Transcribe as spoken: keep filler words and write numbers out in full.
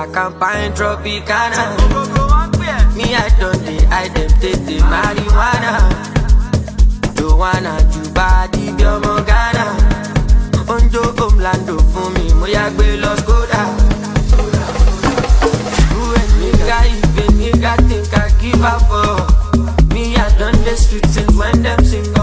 a campaign Tropicana. Me I don't dey, I dem take the marijuana. Joanna, Juba, di biomo Ghana. Onjo Omlando for me, moya gbe los Goda. Who a nigga even nigga think I give up for? Me I done the street since when them sing.